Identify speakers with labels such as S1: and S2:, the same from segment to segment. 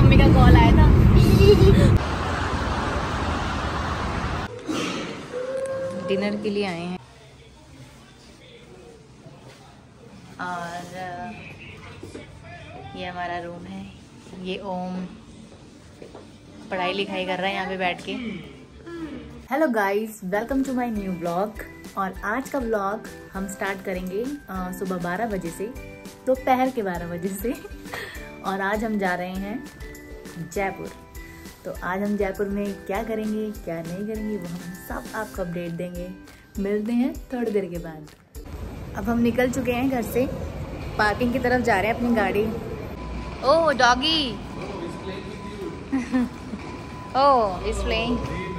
S1: Mummy का call आया था। डिनर के लिए आए हैं और ये हमारा रूम है। ये ओम पढ़ाई लिखाई कर रहा है यहाँ पे बैठ के। Hello guys, welcome to my new blog. और आज का ब्लॉग हम स्टार्ट करेंगे सुबह 12 बजे से, दोपहर के 12 बजे से। और आज हम जा रहे हैं जयपुर। तो आज हम जयपुर में क्या करेंगे क्या नहीं करेंगे वो हम सब आपको अपडेट देंगे। मिलते हैं थोड़ी देर के बाद। अब हम निकल चुके हैं घर से, पार्किंग की तरफ जा रहे हैं अपनी गाड़ी। Oh doggy, oh is playing.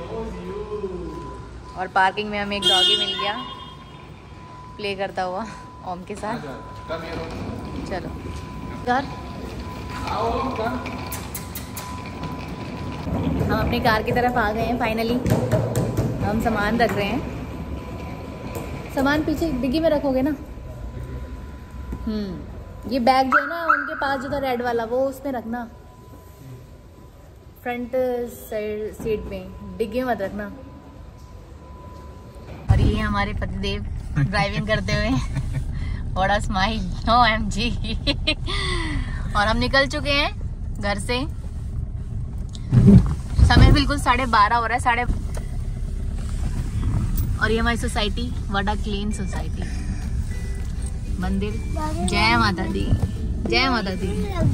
S1: और पार्किंग में हमें एक डॉगी मिल गया प्ले करता हुआ ओम के साथ। चलो घर हम अपनी कार की तरफ आ गए हैं फाइनली। हम सामान रख रहे हैं। सामान पीछे डिग्गी में रखोगे ना? ये बैग जो है ना उनके पास जो था रेड वाला, वो उसमें रखना, फ्रंट साइड सीट पे, डिग्गी में मत रखना। और ये हमारे पतिदेव ड्राइविंग करते हुए बड़ा स्माइल, OMG। और हम निकल चुके हैं घर से। समय बिल्कुल 12:30 हो रहा है, और ये हमारी सोसाइटी वडा क्लीन सोसाइटी। मंदिर, जय माता दी, जय माता दी।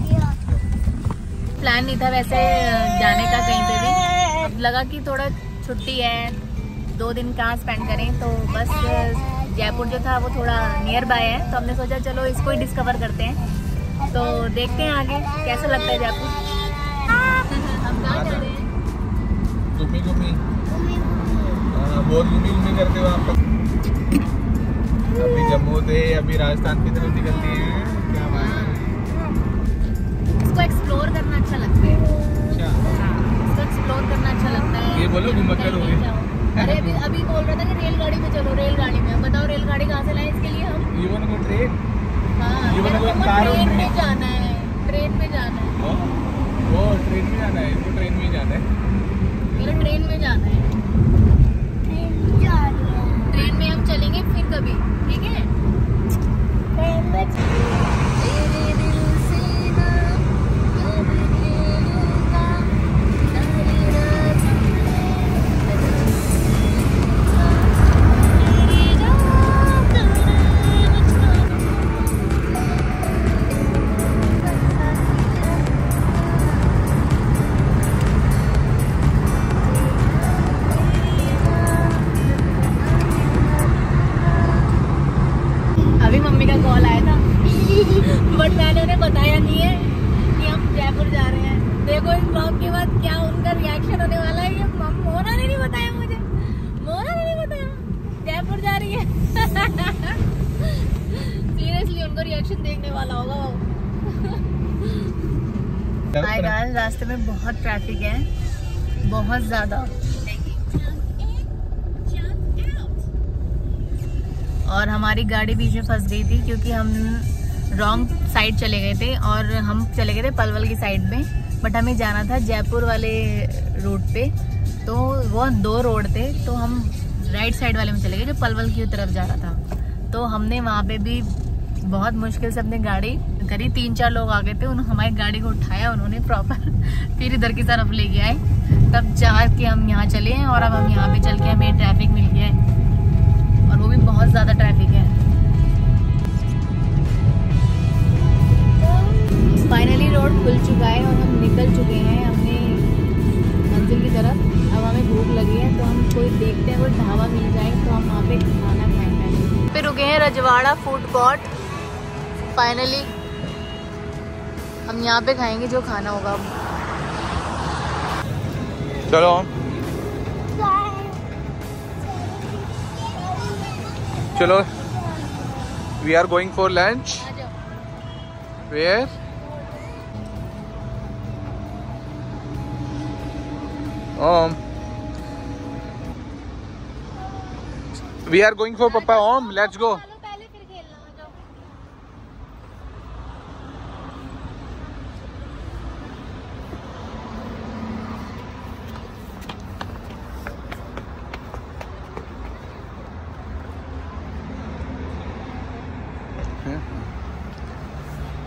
S1: प्लान नहीं था वैसे जाने का कहीं पे भी। अब लगा कि थोड़ा छुट्टी है, 2 दिन कहाँ स्पेंड करें, तो बस जयपुर जो था वो थोड़ा नियर बाय है, तो हमने सोचा चलो इसको ही डिस्कवर करते हैं। तो देखते हैं आगे कैसा लगता है जयपुर। हम कहाँ जा रहे हैं?
S2: बहुत घूमी करते हो आप। अभी जम्मू से अभी राजस्थान की तरफ निकलती हैं। क्या बात है,
S1: इसको एक्सप्लोर करना अच्छा लगता है।
S2: अच्छा,
S1: इसको एक्सप्लोर करना अच्छा लगता है।
S2: ये बोलो घुमक्कर हो गए।
S1: अरे अभी बोल रहा था कि रेलगाड़ी में चलो, रेलगाड़ी में। बताओ रेलगाड़ी कहाँ से लाए इसके लिए हम?
S2: इवन को ट्रेन,
S1: हाँ
S2: इवन को
S1: ट्रेन में जाना है, ट्रेन में जाना है।
S2: वो ट्रेन में जाना है, इसको ट्रेन में जाना है।
S1: मेरा ट्रेन में जाना है। ट्रेन में हम चलेंगे फिर कभी, ठीक है? अभी मम्मी का कॉल आया था बट मैंने उन्हें बताया नहीं है कि हम जयपुर जा रहे हैं। देखो इस ब्लॉग के बाद क्या उनका रिएक्शन होने वाला है। ये मोना ने नहीं बताया मुझे, मोना ने नहीं बताया जयपुर जा रही है। सीरियसली उनको रिएक्शन देखने वाला होगा वो। हाय गाइस, रास्ते में बहुत ट्रैफिक है, बहुत ज्यादा। और हमारी गाड़ी बीच में फंस गई थी क्योंकि हम रॉन्ग साइड चले गए थे, और हम चले गए थे पलवल की साइड में, बट हमें जाना था जयपुर वाले रूट पे। तो वो 2 रोड थे, तो हम राइट साइड वाले में चले गए जो पलवल की तरफ जा रहा था। तो हमने वहाँ पे भी बहुत मुश्किल से अपनी गाड़ी करी। 3-4 लोग आ गए थे, उन्होंने हमारी गाड़ी को उठाया उन्होंने प्रॉपर, फिर इधर की तरफ लेके आए, तब चाह के हम यहाँ चले हैं। और अब हम यहाँ पे चल के हमें ट्रैफिक मिल गया है, और वो भी बहुत ज्यादा ट्रैफिक है। फाइनली रोड खुल चुका है और हम निकल चुके हैं अपने मंजिल की तरफ। अब हमें भूख लगी है, तो हम कोई देखते हैं कोई ढाबा मिल जाए तो हम वहाँ पे खाना खाएंगे। फिर रुके हैं रजवाड़ा फूड कोर्ट। फाइनली हम यहाँ पे खाएंगे जो खाना होगा।
S2: चलो चलो, we are going for lunch. Where? We are going for Papa Om. Let's go.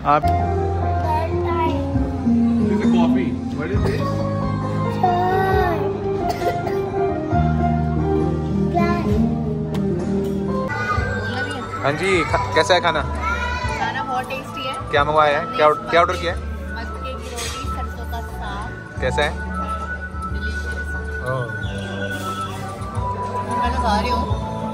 S2: आप कॉफी हाँ जी, कैसा है खाना?
S1: खाना बहुत टेस्टी है।
S2: क्या मंगवाया है? क्या ऑर्डर किया है?
S1: मक्के की रोटी, सरसों का साग।
S2: कैसा है?
S1: मैं तो खा रही हूँ।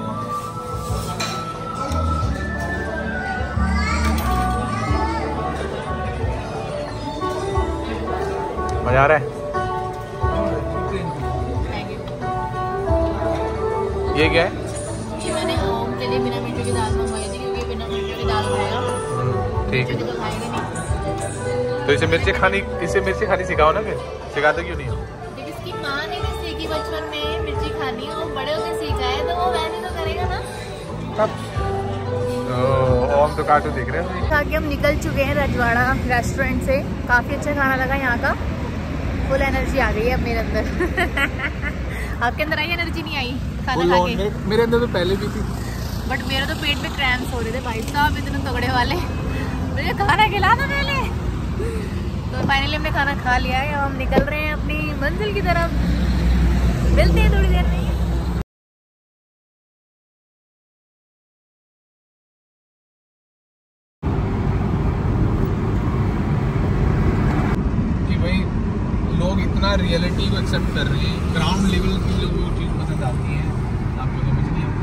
S2: मजा आ रहा है? ये क्या है?
S1: ये मैंने ओम के लिए बिना मिर्ची की दाल मंगवाई थी, क्योंकि बिना मिर्ची की दाल खाएगा।
S2: ठीक है।
S1: तो खाएगा नहीं।
S2: तो इसे मिर्ची खानी सिखाओ ना, फिर सिखाते क्यों नहीं हो?
S1: इसकी माँ ने भी सीखी बचपन में मिर्ची खानी, और बड़े होकर सीखा है, तो वो वैसे तो करेगा ना।
S2: ओम तो कार्टून देख रहे हैं।
S1: ताकि हम निकल चुके हैं रजवाड़ा रेस्टोरेंट से। काफी अच्छा खाना लगा यहाँ का। फुल एनर्जी आ गई है अब मेरे अंदर। आपके अंदर आई एनर्जी? नहीं आई खाना खा के?
S2: मेरे अंदर तो पहले भी थी,
S1: बट मेरे तो पेट में क्रैम्प्स हो रहे थे भाई साहब, इतने तगड़े वाले। मुझे खाना खिला दो पहले। तो फाइनली हमने खाना खा लिया है। अब हम निकल रहे हैं अपनी मंजिल की तरफ। मिलते हैं थोड़ी देर में।
S2: लोग इतना रियलिटी को एक्सेप्ट कर रहे हैं, ग्राउंड लेवल की लोगों को चीज़ पसंद आती है, आपको समझ नहीं आता।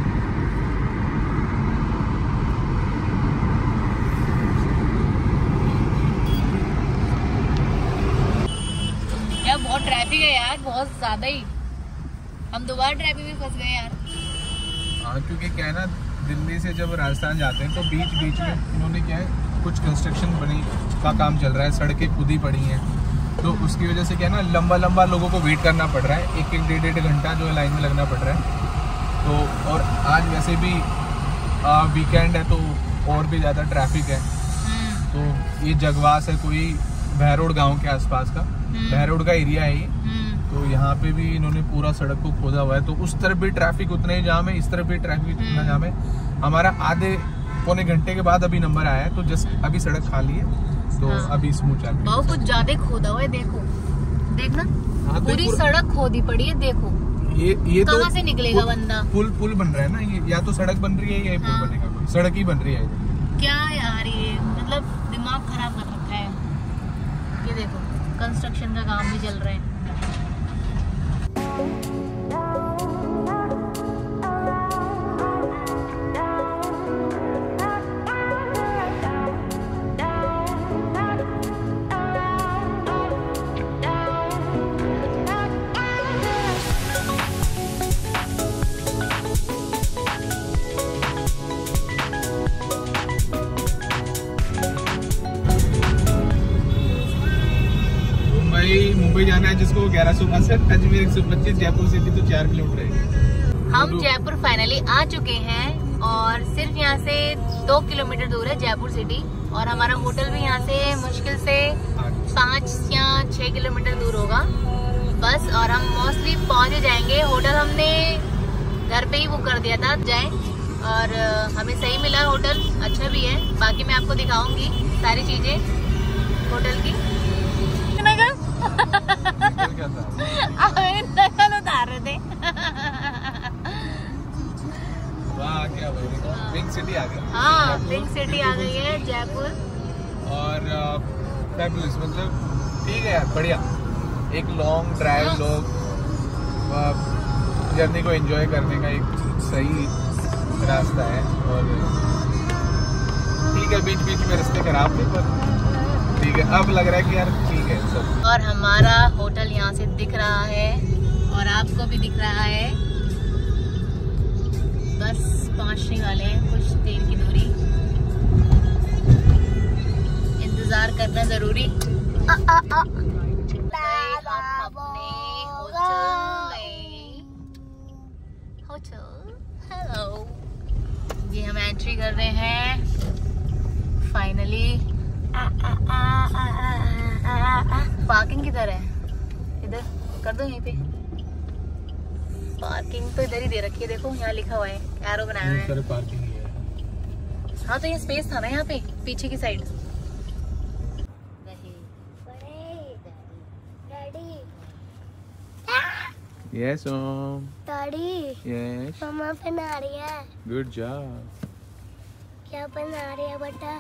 S1: यार बहुत ट्रैफिक है यार, बहुत ज्यादा ही। हम दोबारा ट्रैफिक में फंस गए यार।
S2: हाँ, क्योंकि क्या है ना, दिल्ली से जब राजस्थान जाते हैं तो बीच बीच में इन्होंने क्या है, कुछ कंस्ट्रक्शन बनी का काम चल रहा है, सड़कें खुद ही पड़ी हैं, तो उसकी वजह से क्या है ना, लंबा लोगों को वेट करना पड़ रहा है, एक डेढ़ घंटा जो है लाइन में लगना पड़ रहा है। तो और आज वैसे भी वीकेंड है तो और भी ज़्यादा ट्रैफिक है। तो ये जगवास है, कोई बहरोड गांव के आसपास का, बहरोड का एरिया है ये। तो यहाँ पे भी इन्होंने पूरा सड़क को खोदा हुआ है, तो उस तरफ भी ट्रैफिक उतना ही जाम है, इस तरफ भी ट्रैफिक उतना जाम है। हमारा आधे पौने घंटे के बाद अभी नंबर आया है, तो जस्ट अभी सड़क खाली है, तो अभी स्मूथ चल रही है।
S1: कुछ ज्यादा खोदा हुआ है, देखो देखना। पूरी सड़क खोदी पड़ी है, देखो।
S2: ये
S1: कहाँ से निकलेगा बंदा?
S2: पुल बन रहा है ना, ये या तो सड़क बन रही है या पुल बनेगा, सड़क ही बन रही है।
S1: क्या यार, ये मतलब दिमाग खराब कर रखा है। ये देखो कंस्ट्रक्शन का काम भी चल रहा है।
S2: मुंबई जाना है जिसको 1162, अजमेर 125, जयपुर सिटी तो 4 किलोमीटर है।
S1: हम जयपुर फाइनली आ चुके हैं, और सिर्फ यहाँ से 2 किलोमीटर दूर है जयपुर सिटी, और हमारा होटल भी यहाँ से मुश्किल से 5 या 6 किलोमीटर दूर होगा बस। और हम मोस्टली पहुँच जाएंगे। होटल हमने घर पे ही बुक कर दिया था जाए, और हमें सही मिला होटल, अच्छा भी है। बाकी मैं आपको दिखाऊंगी सारी चीजें होटल की। नकल उतार रहे थे।
S2: वाह, क्या पिंक सिटी आ गई।
S1: हाँ, पिंक सिटी आ गई है जयपुर।
S2: और फैबुलस, मतलब ठीक है यार, बढ़िया। एक लॉन्ग ड्राइव, लोग जर्नी को एंजॉय करने का एक सही रास्ता है। और ठीक है, बीच बीच में रास्ते खराब थे, पर ठीक है, अब लग रहा है कि यार ठीक है सब।
S1: और हमारा होटल यहाँ से दिख रहा है, और आपको भी दिख रहा है। बस पहुँचने वाले हैं, कुछ देर की दूरी, इंतजार करना जरूरी। हम अपने होटल हेलो, ये हम एंट्री कर रहे हैं फाइनली। पार्किंग किधर है? इधर कर दो, यहीं पे पार्किंग तो इधर ही दे रखी है, देखो यहाँ लिखा हुआ है, एरो बनाया हुआ है।
S2: पार्किंग है।
S1: हाँ, तो ये स्पेस था ना यहाँ पे पीछे की side,
S2: Yes, Om.
S3: Daddy.
S2: Yes.
S3: Mama बना रही है.
S2: Good job.
S3: क्या बना रही है बेटा?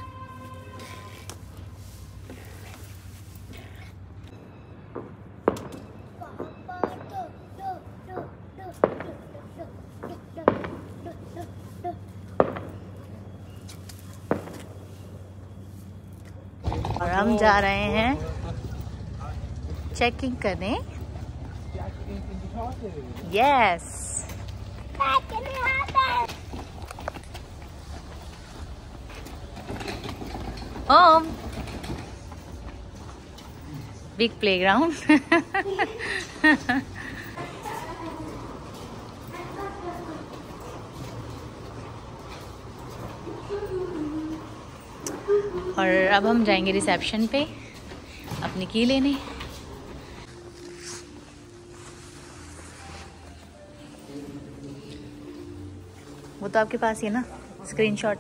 S1: और हम जा रहे हैं चेकिंग करने. यस. ओम. Big playground. और अब हम जाएंगे रिसेप्शन पे अपनी की लेने. वो तो आपके पास ही है ना स्क्रीनशॉट.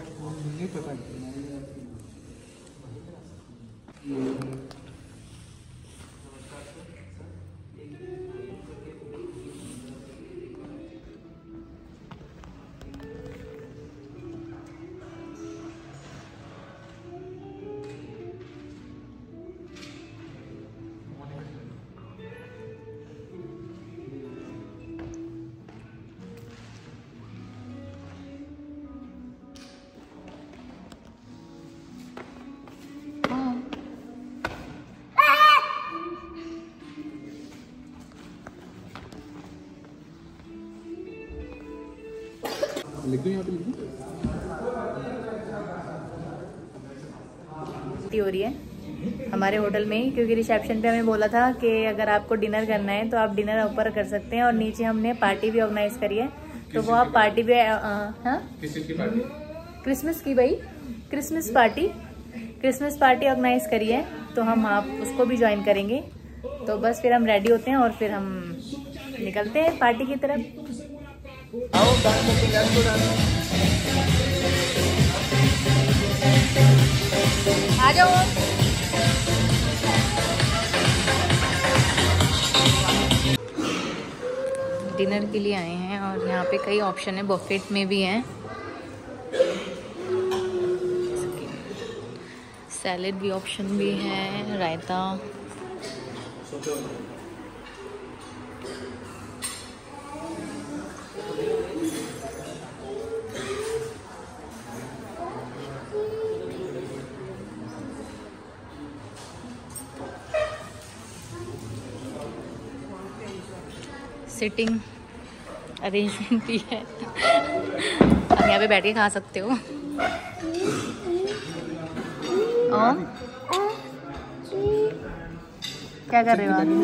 S2: लिख दो यहाँ पे, लिख दो.
S1: हो रही है हमारे होटल में ही, क्योंकि रिसेप्शन पे हमें बोला था कि अगर आपको डिनर करना है तो आप डिनर ऊपर कर सकते हैं, और नीचे हमने पार्टी भी ऑर्गेनाइज करी है. तो वो आप पार्टी भी क्रिसमस की भाई क्रिसमस पार्टी ऑर्गेनाइज करी है, तो हम आप उसको भी ज्वाइन करेंगे. तो बस फिर हम रेडी होते हैं और फिर हम निकलते हैं पार्टी की तरफ. आ जाओ. डिनर के लिए आए हैं और यहाँ पे कई ऑप्शन है, बफेट में भी हैं, सैलेड भी ऑप्शन भी है, रायता. सिटिंग अरेंजमेंट भी है, आप यहाँ पे बैठ के खा सकते हो. और क्या कर रहे हो आप?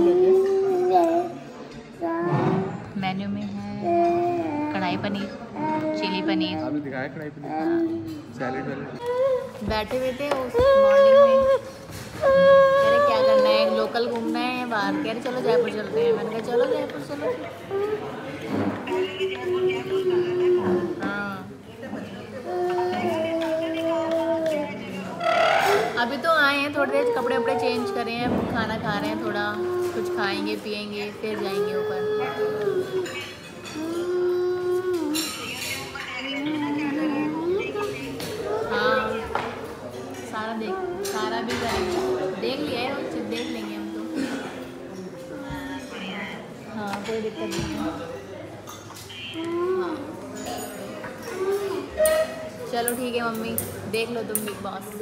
S1: मेन्यू में है कढ़ाई पनीर, चिली पनीर.
S2: आपने दिखाया कढ़ाई पनीर, सैलेड वाले. बैठे
S1: हुए थे मॉर्निंग में, कह रहे क्या करना है, लोकल घूमना है या बाहर. कह रहे चलो जयपुर चलते हैं. मैंने कहा चलो जयपुर चलो. हाँ अभी तो आए हैं, थोड़ी देर कपड़े वपड़े चेंज करे हैं, खाना खा रहे हैं, थोड़ा कुछ खाएंगे पिएंगे फिर जाएंगे ऊपर. हाँ सारा भी करेंगे, देख लिया है वो चीज़, देख लेंगे हम तो. हाँ कोई दिक्कत नहीं है. हाँ चलो ठीक है मम्मी, देख लो तुम big boss.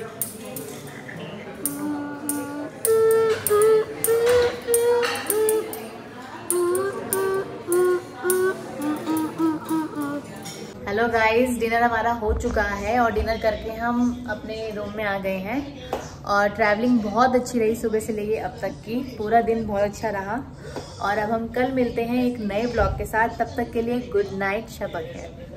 S1: Hello guys, dinner हमारा हो चुका है और डिनर करके हम अपने रूम में आ गए हैं. और ट्रैवलिंग बहुत अच्छी रही सुबह से लेके अब तक की, पूरा दिन बहुत अच्छा रहा. और अब हम कल मिलते हैं एक नए ब्लॉग के साथ. तब तक के लिए गुड नाइट, शब बखैर.